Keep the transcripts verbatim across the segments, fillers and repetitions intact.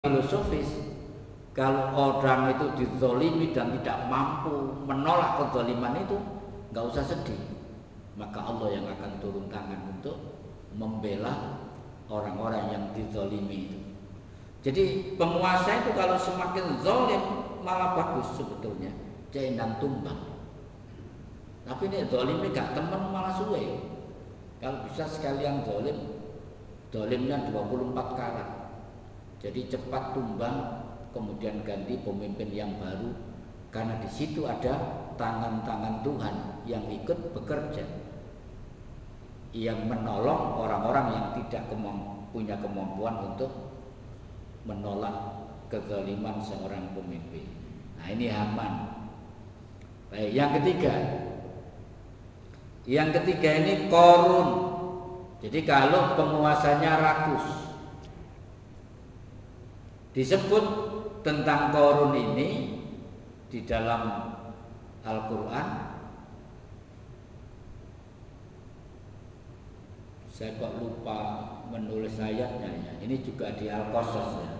filosofis, kalau orang itu dizolimi dan tidak mampu menolak kezaliman itu, nggak usah sedih, maka Allah yang akan turun tangan untuk membela orang-orang yang dizolimi itu. Jadi penguasa itu kalau semakin zalim malah bagus sebetulnya, cendang tumbang. Tapi ini zalimnya gak temen malah suwe. Kalau bisa sekalian zalim, zalimnya dua puluh empat karat. Jadi cepat tumbang, kemudian ganti pemimpin yang baru, karena di situ ada tangan-tangan Tuhan yang ikut bekerja, yang menolong orang-orang yang tidak kemamp- punya kemampuan untuk menolak kezaliman seorang pemimpin. Nah ini Haman. Baik, yang ketiga, yang ketiga ini Korun. Jadi kalau penguasanya rakus, disebut tentang Korun ini di dalam Al-Quran. Saya kok lupa menulis ayatnya ya. Ini juga di Al-Qasas ya.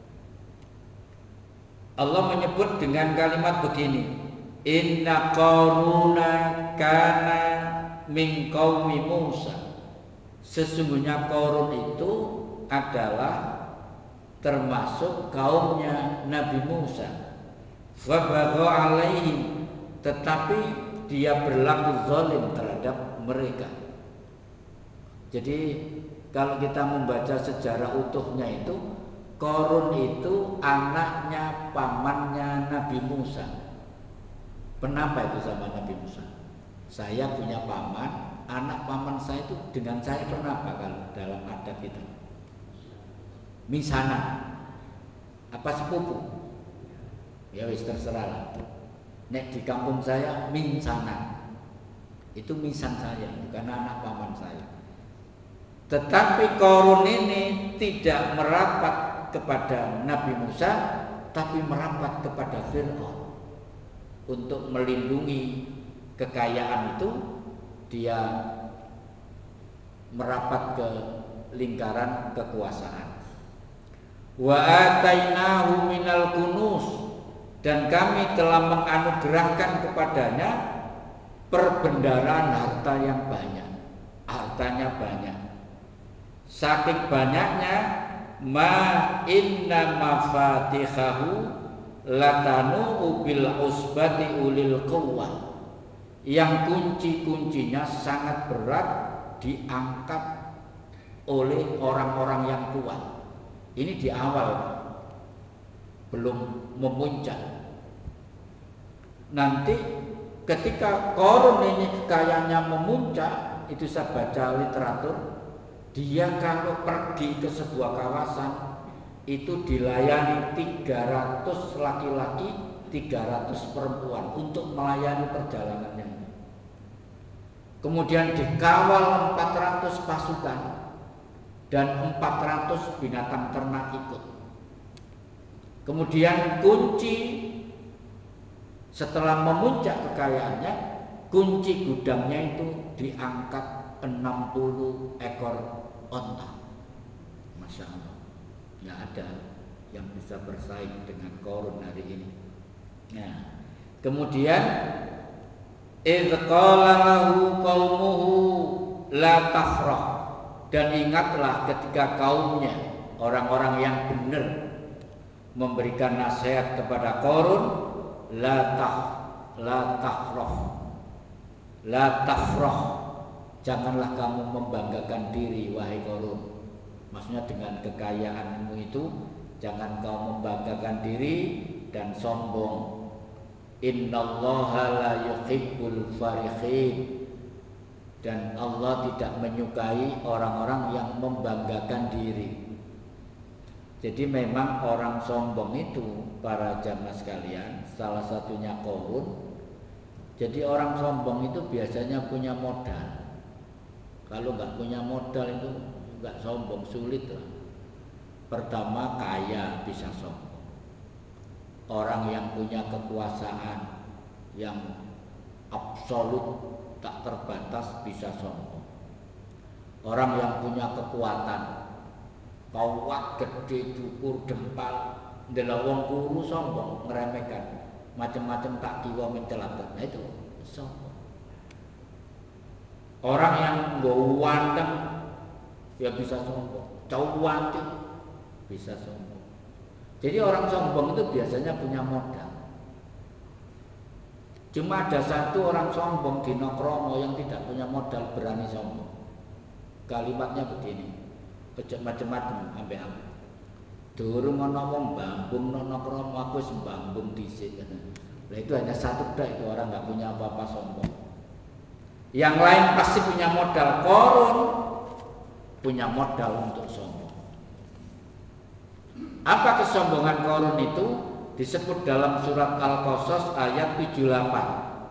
Allah menyebut dengan kalimat begini, Inna Qaruna kana min qaumi Musa. Sesungguhnya Qarun itu adalah termasuk kaumnya Nabi Musa. Wa bagha alaihim, tetapi dia berlaku zalim terhadap mereka. Jadi kalau kita membaca sejarah utuhnya itu, Korun itu anaknya pamannya Nabi Musa. Kenapa itu sama Nabi Musa? Saya punya paman, anak paman saya itu dengan saya kenapa kalau dalam adat kita? Misanan. Apa sepupu? Ya wis terserah lah. Nek di kampung saya minsanan. Itu misan saya, bukan anak paman saya. Tetapi Korun ini tidak merapat kepada Nabi Musa, tapi merapat kepada Fir'aun. Untuk melindungi kekayaan itu, dia merapat ke lingkaran kekuasaan. Wa atainahu minal kunuz, dan kami telah menganugerahkan kepadanya perbendaharaan harta yang banyak. Hartanya banyak. Saking banyaknya, ma inna mafatihahu latanu bil usbati ulil quwwah, yang kunci-kuncinya sangat berat diangkat oleh orang-orang yang kuat. Ini di awal, belum memuncak. Nanti ketika Korun ini kekayaannya memuncak, itu saya baca literatur, dia kalau pergi ke sebuah kawasan itu dilayani tiga ratus laki-laki, tiga ratus perempuan untuk melayani perjalanannya. Kemudian dikawal empat ratus pasukan dan empat ratus binatang ternak ikut. Kemudian kunci setelah memuncak kekayaannya, kunci gudangnya itu diangkat enam puluh ekor onta. Masya Allah, nggak ada yang bisa bersaing dengan Korun hari ini. Nah, kemudian idz qala lahu qaumuhu la tafrah, dan ingatlah ketika kaumnya, orang-orang yang benar, memberikan nasihat kepada Korun, la taf la tafrah la tafrah, janganlah kamu membanggakan diri wahai Korun. Maksudnya dengan kekayaanmu itu jangan kau membanggakan diri dan sombong. Innallaha la yuhibbul farihin, dan Allah tidak menyukai orang-orang yang membanggakan diri. Jadi memang orang sombong itu, para jamaah sekalian, salah satunya Korun. Jadi orang sombong itu biasanya punya modal. Kalau nggak punya modal itu nggak sombong, sulit lah. Pertama, kaya bisa sombong. Orang yang punya kekuasaan yang absolut tak terbatas bisa sombong. Orang yang punya kekuatan kawat gede dukur dempal, ndelok wong kuru sombong ngeremehkan, macam-macam tak kiwa mencelakan. Nah itu sombong. Orang yang nggo wanteng ya bisa sombong, cawati bisa sombong. Jadi orang sombong itu biasanya punya modal. Cuma ada satu orang sombong di Nokromo yang tidak punya modal berani sombong. Kalimatnya begini, macam-macam ambe ambe. Durung ana wong bambung nang Nokromo aku wis bambung dhisik. Lah itu hanya satu dak itu orang nggak punya apa-apa sombong. Yang lain pasti punya modal. Korun punya modal untuk sombong. Apa kesombongan Korun itu? Disebut dalam surat Al-Qasas ayat tujuh puluh delapan.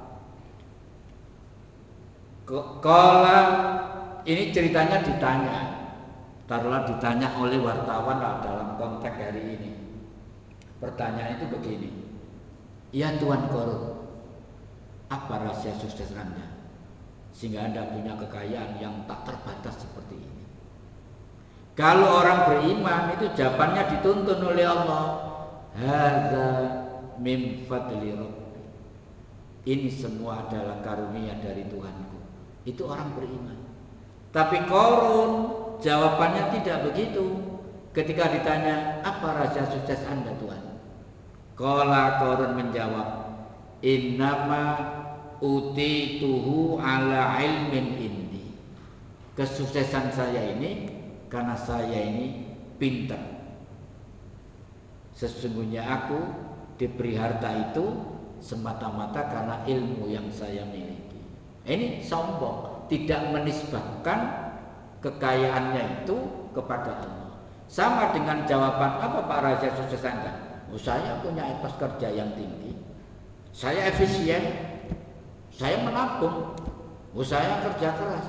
Kala ini ceritanya ditanya, taruhlah ditanya oleh wartawan lah dalam konteks hari ini. Pertanyaan itu begini, ya Tuan Korun, apa rahasia sukses Anda sehingga Anda punya kekayaan yang tak terbatas seperti ini? Kalau orang beriman itu jawabannya dituntun oleh Allah. Hadza min fadli Rabbi. Ini semua adalah karunia dari Tuhanku. Itu orang beriman. Tapi Korun jawabannya tidak begitu. Ketika ditanya, apa rahasia sukses Anda Tuhan? Qala Korun menjawab, innama utituhu ala ilmin indi. Kesuksesan saya ini karena saya ini pintar. Sesungguhnya aku diberi harta itu semata-mata karena ilmu yang saya miliki. Ini sombong, tidak menisbahkan kekayaannya itu kepada Allah. Sama dengan jawaban, apa Pak rahasia sukses Anda? Oh, saya punya etos kerja yang tinggi, saya efisien, saya menabung, oh, saya kerja keras.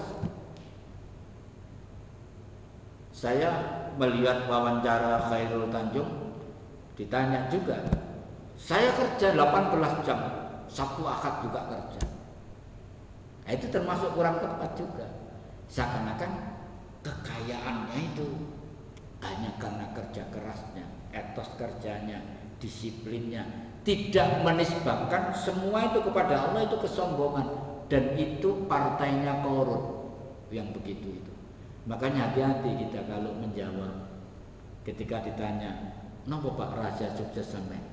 Saya melihat wawancara Khairul Tanjung, ditanya juga, saya kerja delapan belas jam, Sabtu Ahad juga kerja. Nah, itu termasuk kurang tepat juga. Seakan-akan kekayaannya itu hanya karena kerja kerasnya, etos kerjanya, disiplinnya, tidak menisbahkan semua itu kepada Allah. Itu kesombongan, dan itu partainya Korun yang begitu itu. Makanya hati-hati kita kalau menjawab ketika ditanya, "Napa Pak rahasia sukses sampean?"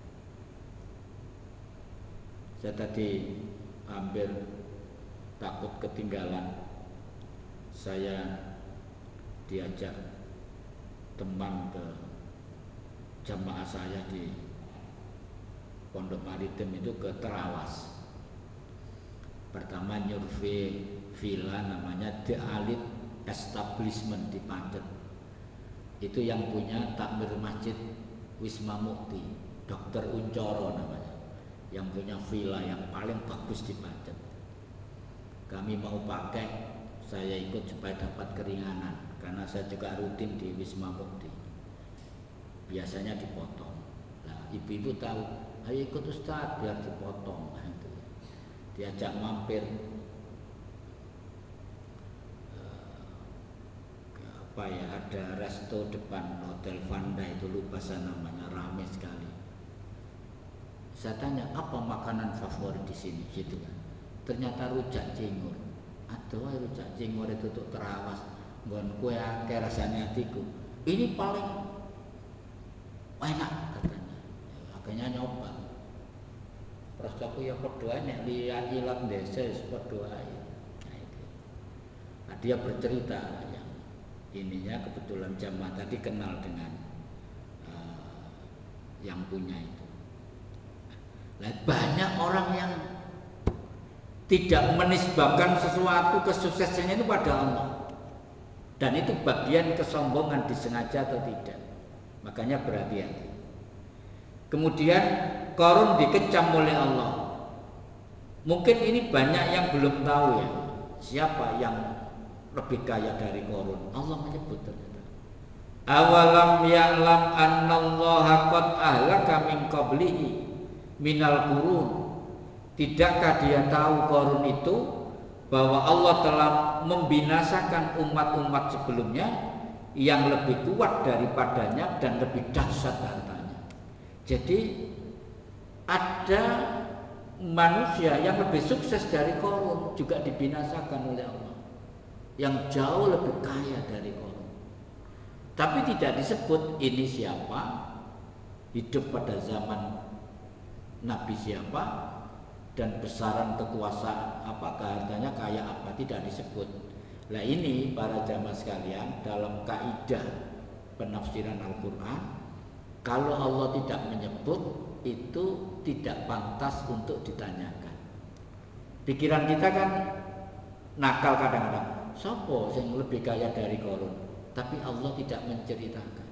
Saya tadi hampir takut ketinggalan. Saya diajak teman ke jamaah saya di Pondok Maritim itu ke Terawas. Pertama nyurvei villa namanya The Alit Establishment di Pancet. Itu yang punya takmir masjid Wisma Mukti, Dokter Uncoro namanya, yang punya villa yang paling bagus di Pancet. Kami mau pakai, saya ikut supaya dapat keringanan, karena saya juga rutin di Wisma Mukti. Biasanya dipotong. Nah, ibu-ibu tahu, ayo ikut Ustadz biar dipotong. Nah, itu. Diajak mampir. Apa ya, ada resto depan Hotel Vanda, itu lupa saya namanya, ramai sekali. Saya tanya, apa makanan favorit di sini, gitu kan? Ternyata rujak cingur. Aduh, rujak cingur itu tuh Terawas, ngon kue akeh rasanya hatiku. Ini paling enak katanya. Akhirnya nyoba. Terus aku ya berdoa nek lihat ilang desa berdoa. Nah, itu. Nah, dia bercerita. Ininya kebetulan jamaah tadi kenal dengan uh, yang punya itu. Nah, banyak orang yang tidak menisbahkan sesuatu kesuksesannya itu pada Allah, dan itu bagian kesombongan, disengaja atau tidak. Makanya berhati-hati. Kemudian Korun dikecam oleh Allah. Mungkin ini banyak yang belum tahu ya, siapa yang lebih kaya dari Korun. Allah menyebut ternyata, awalam ya'lam annallaha qad ahlaka min qablihi minal qurun. Tidakkah dia tahu Korun itu bahwa Allah telah membinasakan umat-umat sebelumnya yang lebih kuat daripadanya dan lebih dahsyat hartanya. Jadi ada manusia yang lebih sukses dari Qarun juga dibinasakan oleh Allah, yang jauh lebih kaya dari Qarun. Tapi tidak disebut ini siapa, hidup pada zaman Nabi siapa, dan besaran kekuasaan apakah hartanya kaya apa, tidak disebut. Nah ini para jamaah sekalian, dalam kaidah penafsiran Al-Quran, kalau Allah tidak menyebut itu tidak pantas untuk ditanyakan. Pikiran kita kan nakal kadang-kadang, sopo yang lebih kaya dari Qarun, tapi Allah tidak menceritakan.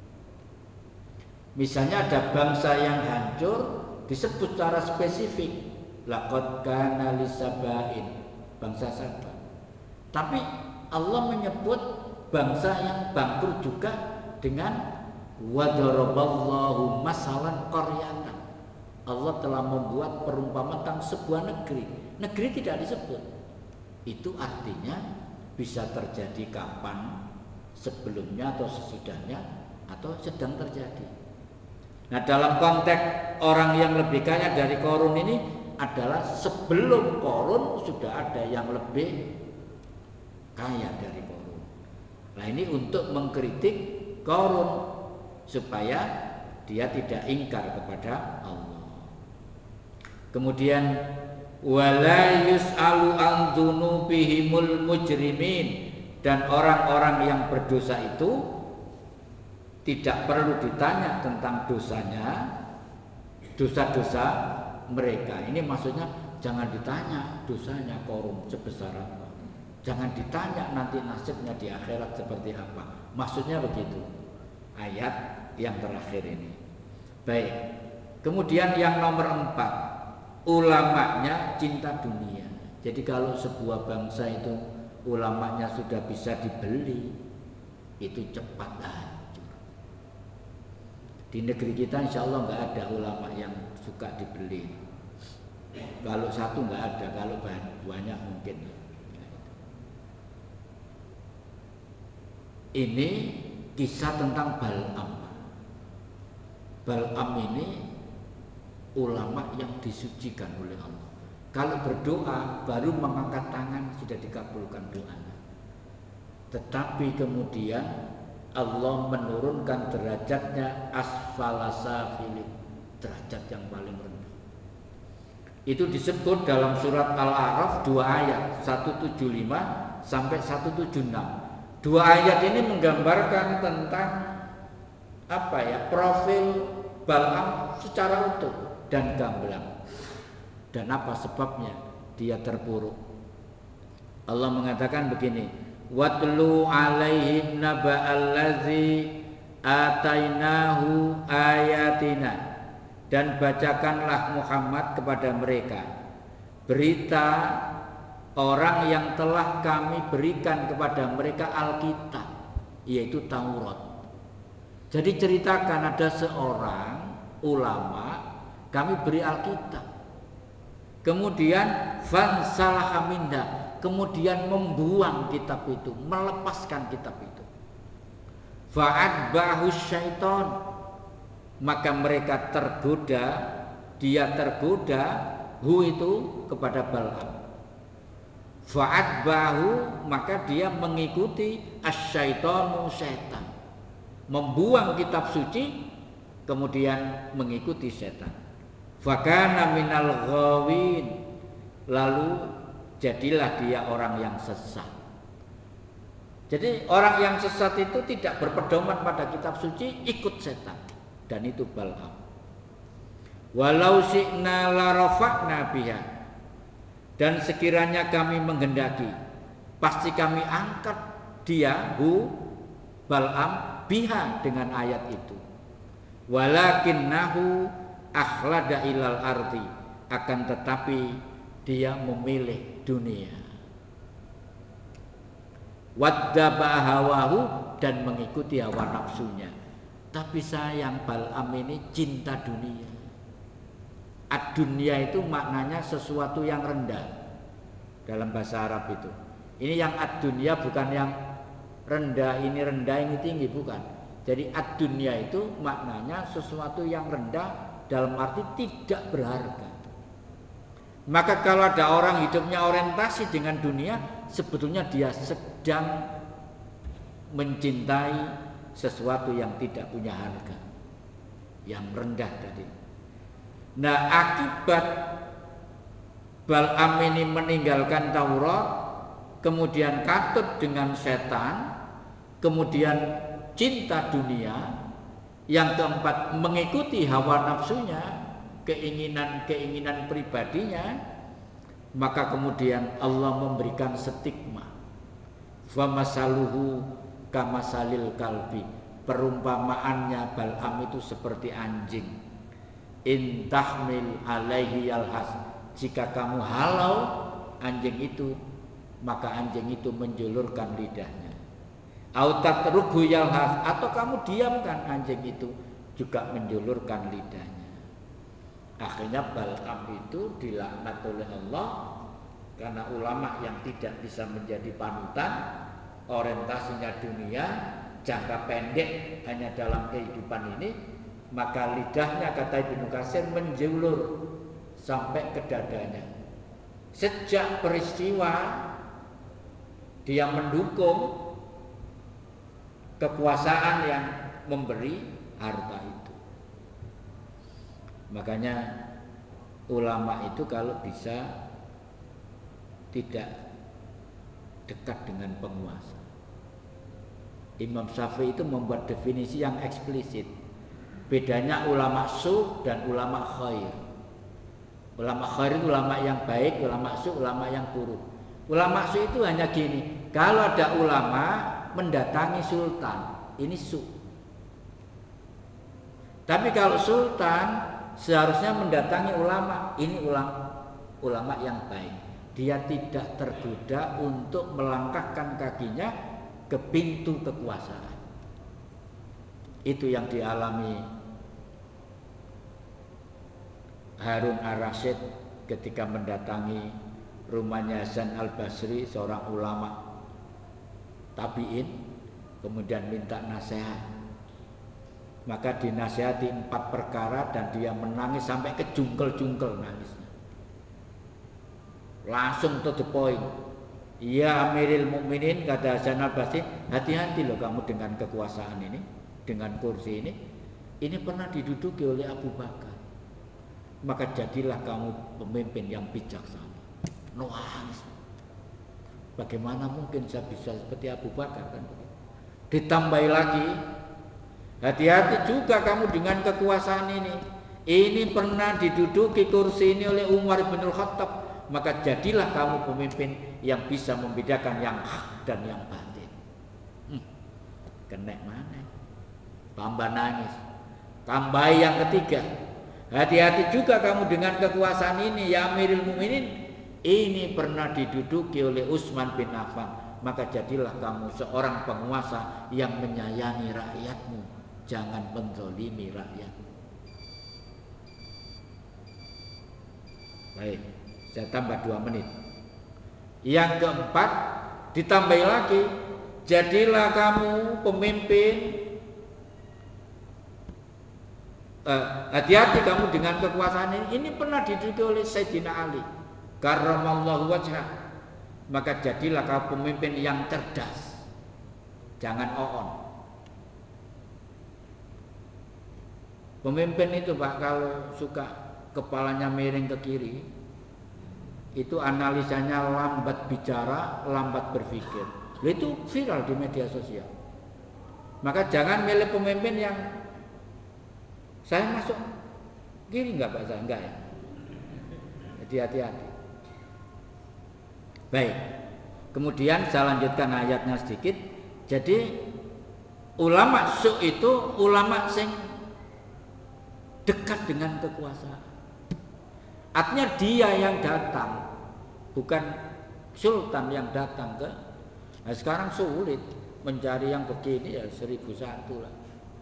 Misalnya ada bangsa yang hancur disebut secara spesifik, laqad kana lisabain, bangsa Saba. Tapi Allah menyebut bangsa yang bangkrut juga dengan wadaraballahu masalan qaryatan. Allah telah membuat perumpamaan tentang sebuah negeri. Negeri tidak disebut. Itu artinya bisa terjadi kapan, sebelumnya atau sesudahnya, atau sedang terjadi. Nah dalam konteks orang yang lebih kaya dari Qarun ini adalah sebelum Qarun sudah ada yang lebih kaya dari Qarun. Nah ini untuk mengkritik Qarun supaya dia tidak ingkar kepada Allah. Kemudian wala yus'alu an dzunubihimul mujrimin, dan orang-orang yang berdosa itu tidak perlu ditanya tentang dosanya, dosa-dosa mereka. Ini maksudnya jangan ditanya dosanya Qarun sebesar apa, jangan ditanya nanti nasibnya di akhirat seperti apa. Maksudnya begitu ayat yang terakhir ini. Baik. Kemudian yang nomor empat, ulamanya cinta dunia. Jadi kalau sebuah bangsa itu ulamanya sudah bisa dibeli, itu cepat hancur. Di negeri kita insya Allah nggak ada ulama yang suka dibeli. Kalau satu nggak ada, kalau banyak mungkin. Ini kisah tentang Bal'am. Bal'am ini ulama yang disucikan oleh Allah. Kalau berdoa baru mengangkat tangan sudah dikabulkan doanya. Tetapi kemudian Allah menurunkan derajatnya asfala safilin, derajat yang paling rendah. Itu disebut dalam surat Al-A'raf dua ayat, seratus tujuh puluh lima sampai seratus tujuh puluh enam. Dua ayat ini menggambarkan tentang apa ya, profil Bal'am secara utuh dan gamblang. Dan apa sebabnya dia terpuruk. Allah mengatakan begini, watlu alaihim naba'allazi atainahu ayatina, dan bacakanlah Muhammad kepada mereka berita orang yang telah kami berikan kepada mereka Alkitab, yaitu Taurat. Jadi ceritakan ada seorang ulama kami beri Alkitab, kemudian fansalaha minha, kemudian membuang kitab itu, melepaskan kitab itu. Fa'adbahu syaiton, maka mereka tergoda, dia tergoda, hu itu kepada Bal'am. Fa'adbahu, maka dia mengikuti asyaitonu, setan, membuang kitab suci, kemudian mengikuti setan. Fakana minal ghawin, lalu jadilah dia orang yang sesat. Jadi orang yang sesat itu tidak berpedoman pada kitab suci, ikut setan, dan itu Bal'am. Walau syi'na la rafa'na biha, dan sekiranya kami menghendaki, pasti kami angkat dia, hu Bal'am, biha, dengan ayat itu. Walakinnahu akhlada ilal ardi, akan tetapi dia memilih dunia. Waddaba hawahu, dan mengikuti hawa nafsunya. Tapi sayang, Bal'am ini cinta dunia. Ad-dunya itu maknanya sesuatu yang rendah dalam bahasa Arab itu. Ini yang ad-dunya bukan yang rendah ini rendah ini tinggi, bukan. Jadi ad-dunya itu maknanya sesuatu yang rendah dalam arti tidak berharga. Maka kalau ada orang hidupnya orientasi dengan dunia, sebetulnya dia sedang mencintai sesuatu yang tidak punya harga, yang rendah tadi. Nah, akibat Bal'am ini meninggalkan Taurat, kemudian katut dengan setan, kemudian cinta dunia, yang keempat mengikuti hawa nafsunya, keinginan-keinginan pribadinya, maka kemudian Allah memberikan stigma. Famasaluhu kamasalil kalbi, perumpamaannya Bal'am itu seperti anjing. In tahmil alaihi yalhas, jika kamu halau anjing itu, maka anjing itu menjulurkan lidahnya. Au tatruku yalhas, atau kamu diamkan anjing itu juga menjulurkan lidahnya. Akhirnya Bal'am itu dilaknat oleh Allah karena ulama yang tidak bisa menjadi panutan, orientasinya dunia, jangka pendek hanya dalam kehidupan ini, maka lidahnya, kata Ibnu Katsir, menjulur sampai ke dadanya. Sejak peristiwa dia mendukung kekuasaan yang memberi harta itu. Makanya ulama itu kalau bisa tidak dekat dengan penguasa. Imam Syafi'i itu membuat definisi yang eksplisit. Bedanya ulama su dan ulama khair. Ulama khair itu ulama yang baik, ulama su ulama yang buruk. Ulama su itu hanya gini, kalau ada ulama mendatangi sultan, ini su. Tapi kalau sultan seharusnya mendatangi ulama, ini ulama ulama yang baik. Dia tidak tergoda untuk melangkahkan kakinya ke pintu kekuasaan. Itu yang dialami Harun ar-Rasyid ketika mendatangi rumahnya Hasan al-Basri, seorang ulama tabi'in, kemudian minta nasihat. Maka dinasihati empat perkara dan dia menangis sampai kejungkel-jungkel nangisnya. Langsung to the point. Ya Amiril Mukminin, kata Hasan al-Basri, hati-hati loh kamu dengan kekuasaan ini, dengan kursi ini. Ini pernah diduduki oleh Abu Bakar. Maka jadilah kamu pemimpin yang bijaksana. Nangis. Bagaimana mungkin saya bisa seperti Abu Bakar kan? Ditambah lagi, hati-hati juga kamu dengan kekuasaan ini. Ini pernah diduduki kursi ini oleh Umar bin Khattab. Maka jadilah kamu pemimpin yang bisa membedakan yang hak dan yang batin. Hmm. Kena mana? Tambah nangis. Tambah yang ketiga, hati-hati juga kamu dengan kekuasaan ini, ya Amirul Mukminin. Ini pernah diduduki oleh Utsman bin Affan. Maka jadilah kamu seorang penguasa yang menyayangi rakyatmu, jangan menzalimi rakyat. Baik, saya tambah dua menit. Yang keempat, ditambah lagi, jadilah kamu pemimpin. Hati-hati uh, kamu dengan kekuasaan ini. Ini pernah diduduki oleh Sayyidina Ali, karramallahu wajhah. Maka jadilah kamu pemimpin yang cerdas, jangan oon. Pemimpin itu Pak, kalau suka kepalanya miring ke kiri, itu analisanya lambat bicara, lambat berpikir. Itu viral di media sosial. Maka jangan milih pemimpin yang saya masuk kiri enggak Pak, saya enggak ya. Jadi hati-hati. Baik. Kemudian saya lanjutkan ayatnya sedikit. Jadi ulama su itu ulama sing dekat dengan kekuasaan. Artinya dia yang datang, bukan sultan yang datang ke. Nah, sekarang sulit mencari yang begini, ya seribu satu lah.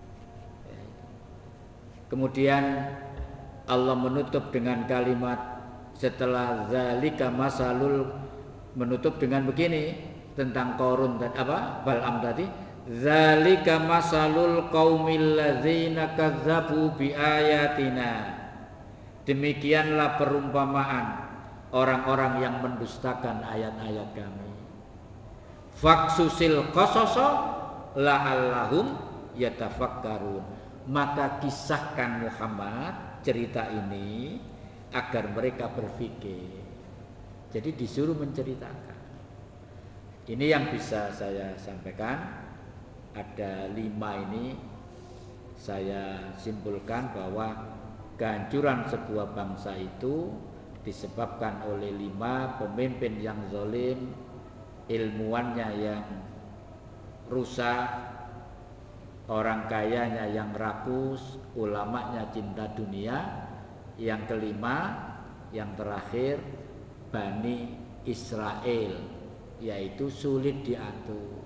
Kemudian Allah menutup dengan kalimat setelah zalika masalul, menutup dengan begini, tentang Qarun dan apa Bal'am tadi, zalika masalul qaumil ladzina kazzabu bi ayatina. Demikianlah perumpamaan orang-orang yang mendustakan ayat-ayat kami. Faksusil qasasa la'allahum yatafakkarun. Maka kisahkan Muhammad cerita ini agar mereka berpikir. Jadi disuruh menceritakan. Ini yang bisa saya sampaikan. Ada lima ini saya simpulkan bahwa kehancuran sebuah bangsa itu disebabkan oleh lima pemimpin yang zalim, ilmuwannya yang rusak, orang kayanya yang rakus, ulamanya cinta dunia, yang kelima, yang terakhir Bani Israel, yaitu sulit diatur.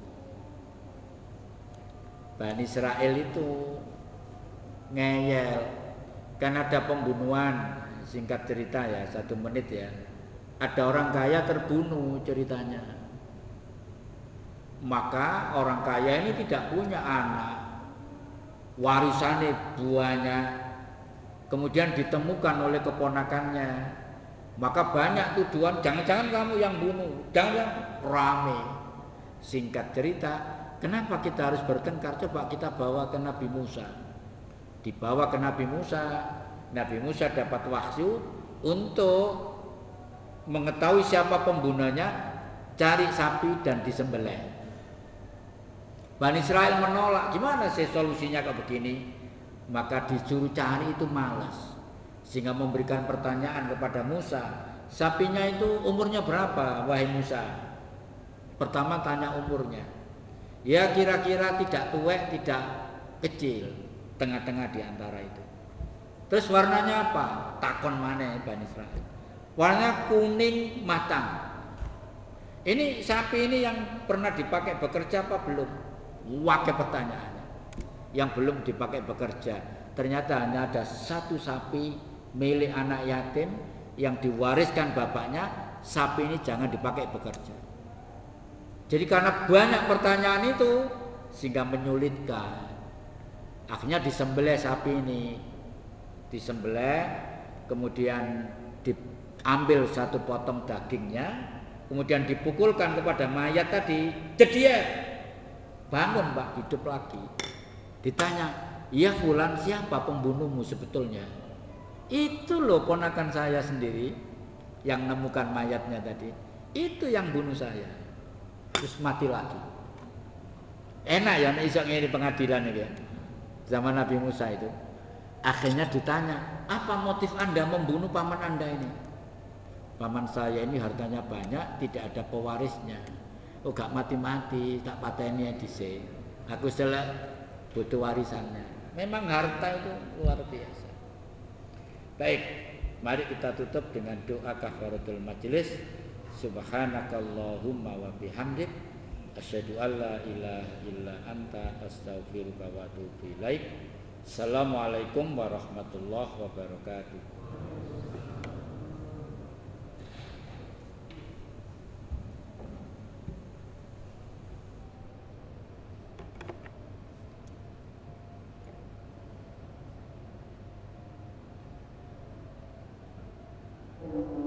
Bani Israel itu ngeyel, kan ada pembunuhan, singkat cerita ya, satu menit ya. Ada orang kaya terbunuh ceritanya. Maka orang kaya ini tidak punya anak, warisannya buahnya, kemudian ditemukan oleh keponakannya. Maka banyak tuduhan, jangan-jangan kamu yang bunuh, jangan rame. Singkat cerita, kenapa kita harus bertengkar? Coba kita bawa ke Nabi Musa. Dibawa ke Nabi Musa, Nabi Musa dapat wahyu untuk mengetahui siapa pembunuhnya, cari sapi dan disembelih. Bani Israel menolak, gimana sih solusinya kayak begini? Maka disuruh cari itu malas, sehingga memberikan pertanyaan kepada Musa, sapinya itu umurnya berapa wahai Musa? Pertama tanya umurnya, ya kira-kira tidak tua, tidak kecil, tengah-tengah di antara itu. Terus warnanya apa? Takon mana Bani Israel? Warnanya kuning matang. Ini sapi ini yang pernah dipakai bekerja apa belum? Wakil pertanyaannya. Yang belum dipakai bekerja. Ternyata hanya ada satu sapi milik anak yatim yang diwariskan bapaknya. Sapi ini jangan dipakai bekerja. Jadi karena banyak pertanyaan itu sehingga menyulitkan. Akhirnya disembelih sapi ini. Disembelih, kemudian diambil satu potong dagingnya, kemudian dipukulkan kepada mayat tadi, jediet, bangun Pak, hidup lagi. Ditanya, ya fulan siapa pembunuhmu sebetulnya? Itu loh ponakan saya sendiri yang nemukan mayatnya tadi, itu yang bunuh saya. Terus mati lagi. Enak ya nek iso ngene pengadilan iki ya. Zaman Nabi Musa itu. Akhirnya ditanya, apa motif Anda membunuh paman Anda ini? Paman saya ini hartanya banyak, tidak ada pewarisnya. Oh gak mati-mati, tak pateni dhisik. Aku selek butuh warisannya. Memang harta itu luar biasa. Baik, mari kita tutup dengan doa kafaratul majelis. Subhanakallahumma wa bihamdik, asyhadu an la ilaha illa anta, astaghfiruka wa atubu ilaik. Assalamualaikum warahmatullahi wabarakatuh. Thank you.